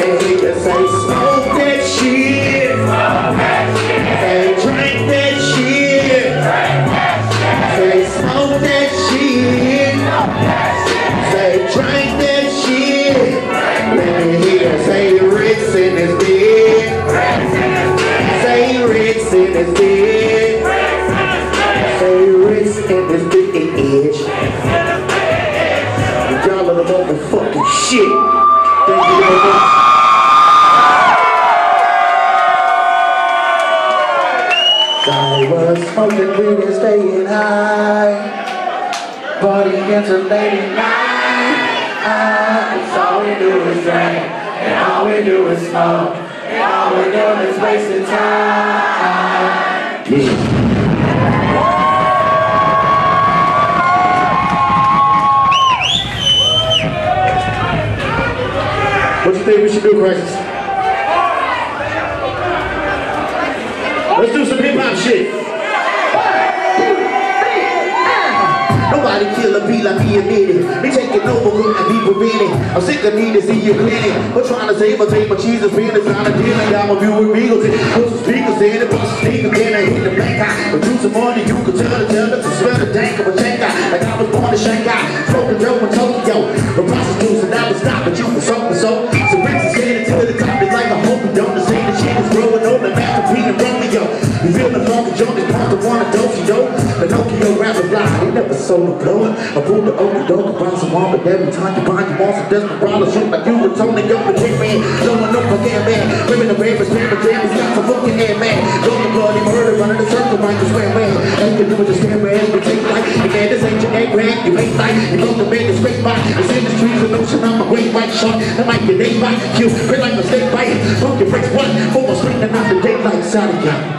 me hear you say, smoke that shit. Say, drink that shit. Say, smoke that shit. Say, drink that shit. Let me hear you say, Rittz in this bed. Say, Rittz in this bed. Say, Rittz in this big edge. Y'all are the motherfucking shit. Thank you very much. I was smoking weed and staying high, partying till late at night. All we do is drink, and all we do is smoke, and all we do is wasting time. Yeah. What you think we should do, Crisis? Let's do some hip-hop shit. Nobody kill a beat like me admitted. Me taking over, couldn't be prevented. I'm sick of need to see you clinic. But trying to save my tape, my cheese is being a kind of dealing. Got my view with Beagles. Put some speakers in it, put some sneakers in it. Hit the black eye. But do some money, you can tell the smell the dank of a Shanghai. Like I was born in Shanghai. Smoking dope in Tokyo. The prostitutes and I was stopping you for something so. So Rittz is headed to the top. It's like a hope you don't say the shit is growing on the Master P and Romeo. You feel the funky joint, it's part of one of those, yo. Pinocchio rapper fly, they never sold a blower. I pulled the open door, buy some more, but every time you buy, you want some desperado. Shoot like you were Tony, yo, the man. Blowing up again, man. Women the rappers, man, but damn, it's not some fucking head, man. Don't the bloody murder, running the circle, right, you swear, man. All you can do is just stand where we take life. You man, this ain't your name, man. You ain't like, you know the man is straight by. It's in the streets of Ocean, I'm a great white shark. That might be a day bite, you, feel like a snake bite. Pump your brakes, what? For my screen and out the daylight, sorry, yeah.